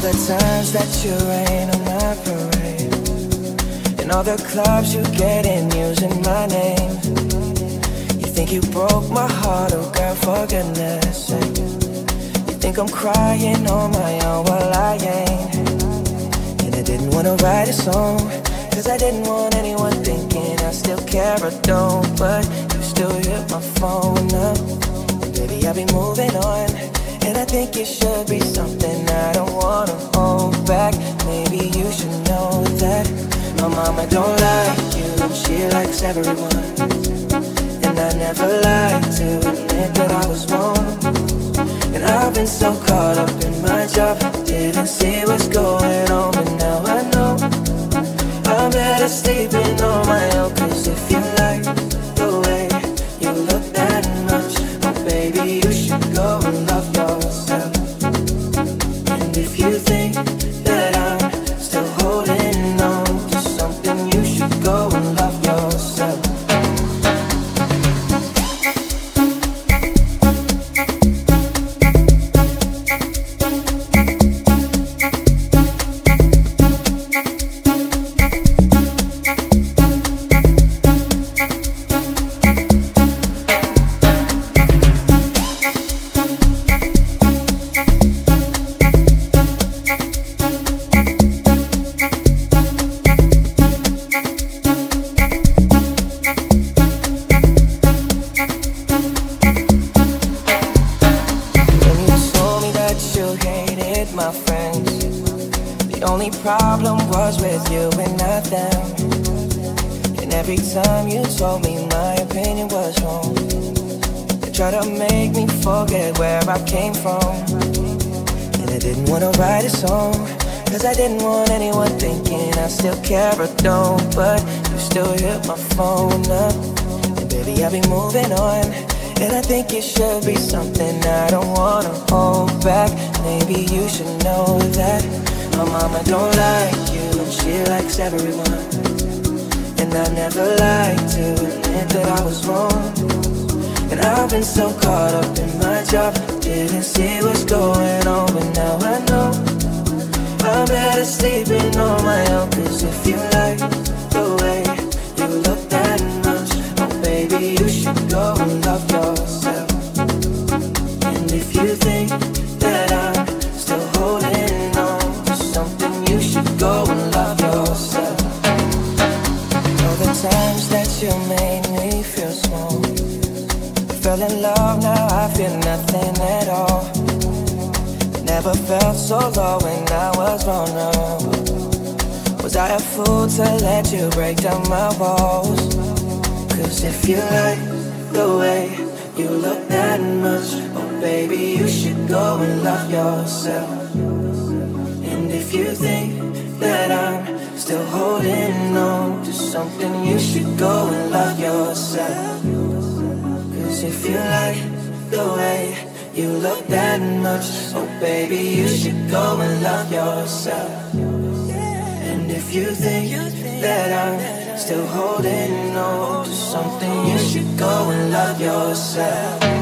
the times that you rain on my parade, and all the clubs you get in using my name. You think you broke my heart, oh girl, for goodness sake. You think I'm crying on my own, well I ain't. And I didn't wanna write a song, cause I didn't want anyone thinking I still care or don't. But you still hit my phone up, and baby I'll be moving on. And I think it should be something I don't wanna hold back. Maybe you should know that my mama don't like you, she likes everyone. And I never lied to admit that I was wrong. And I've been so caught up in my job, didn't see what's going on. But now I know I'm better sleeping on my own. Cause if you like the way you look that much, oh baby you should go and love yourself. And if you think that I'm still holding on to something, you should go and love yourself. My friends, the only problem was with you and not them. And every time you told me my opinion was wrong, you tried to make me forget where I came from. And I didn't want to write a song, cause I didn't want anyone thinking I still care or don't. But you still hit my phone up, and baby I'll be moving on. And I think it should be something I don't wanna hold back. Maybe you should know that my mama don't like you, and she likes everyone. And I never lied to admit that I was wrong. And I've been so caught up in my job, didn't see what's going on. But now I know I'm better sleeping on my own. Cause if you like the way you look that much, oh baby you should go and love yourself. And if you think that I'm still holding on to something, you should go and love yourself. All the times that you made me feel small, I fell in love, now I feel nothing at all. Never felt so low when I was vulnerable. Was I a fool to let you break down my walls? Cause if you like the way you look that much, oh baby you should go and love yourself. And if you think that I'm still holding on to something, you should go and love yourself. Cause if you like the way you look that much, oh baby you should go and love yourself. And if you think that I'm still holding on to something, you should go and love yourself.